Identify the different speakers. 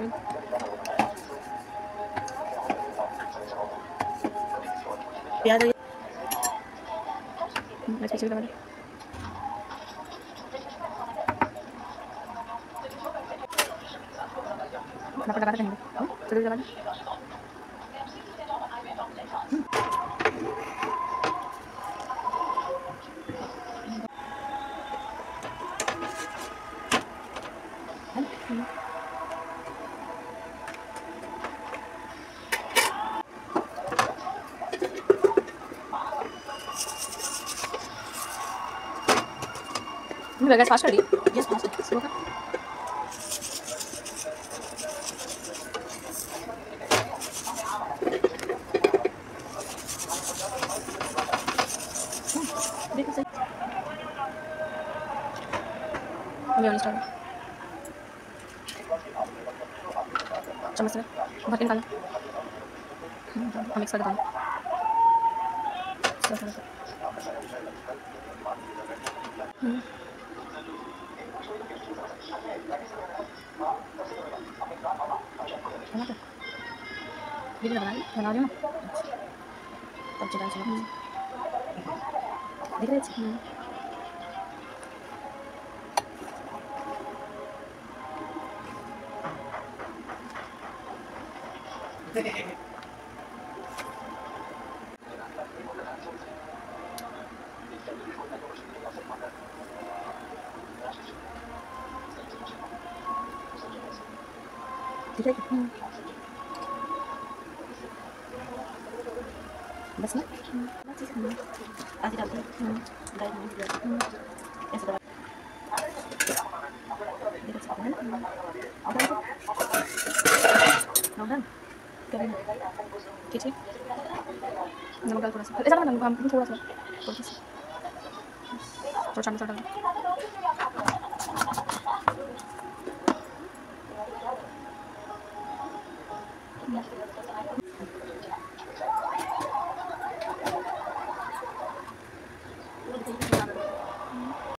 Speaker 1: प्याज है लगा देंगे चलो लगा गैस फास्ट कर दी यस फास्ट स्लो कर देखो सही मेयोनीज डाल चम्मच से भर के निकालना मिक्स कर देता हूँ बना रही हूँ तब चला दिख रहे बस ना आधी डालती हूँ ऐसे दबा खींचिए नमक डाल थोड़ा सा ऐसा ना हम थोड़ा सा चम्मच डाल